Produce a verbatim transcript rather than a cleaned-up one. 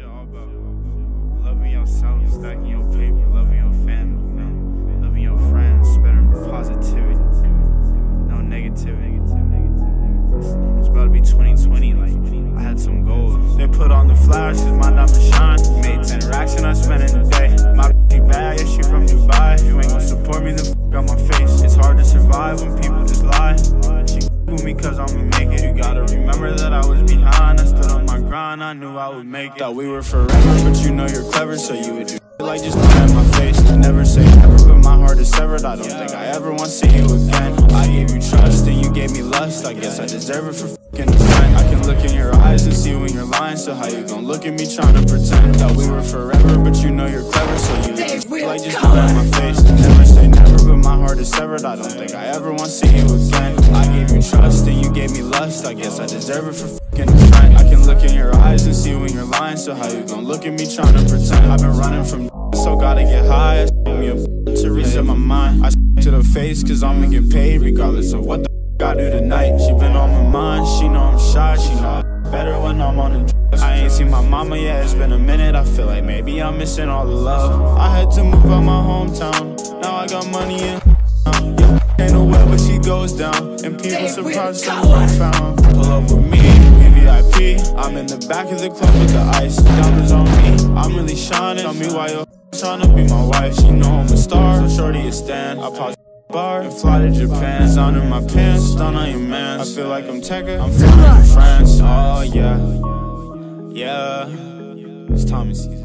All about loving yourself, stacking your paper, loving your family, man. Loving your friends, spreading positivity, no negativity. It's about to be twenty twenty, like I had some goals. They put on the flowers, cause my diamond shine. Made ten racks and I spent it in a day. My bitch bad, yeah, she from Dubai. If you ain't gonna support me, then f*** out my face. It's hard to survive when people just lie. She f*** with me cause I'ma make it. You gotta remember that I was behind. I stood on my grind, I knew I would make it. Thought we were forever, but you know you're clever, so you would do like just look at my face. Never say never, but my heart is severed. I don't think I ever want to see you again. I gave you trust and you gave me lust. I guess I deserve it for f***ing a friend. I can look in your eyes and see when you're lying. So how you gon' look at me trying to pretend? Thought we were forever, but you know you're clever, so you would do like just look at my face. Never say never, but my heart is severed. I don't think I ever want to see you again. I gave you trust and you gave me lust. I guess I deserve it for f***ing a friend. I can look in your eyes and see when you're lying. So how you gon' look at me trying to pretend? I've been running from so gotta get high. I s*** me a to reset my mind. I s*** to the face cause I'ma get paid regardless of what the f*** I do tonight. She been on my mind, she know I'm shy. She know I'm better when I'm on the drugs. I ain't seen my mama yet, it's been a minute. I feel like maybe I'm missing all the love. I had to move out my hometown, now I got money in yeah, ain't nowhere but she goes down. And people surprised someone found. Pull up with me, V V I P. I'm in the back of the club with the ice. Diamonds on me, I'm really shining. Tell me why you're tryna be my wife. She know I'm a star, so shorty a stand. I pause bar and fly to Japan. Sound in my pants, stun on your man. I feel like I'm Tekka, I'm flying to France. Oh yeah, yeah. It's Tommy season.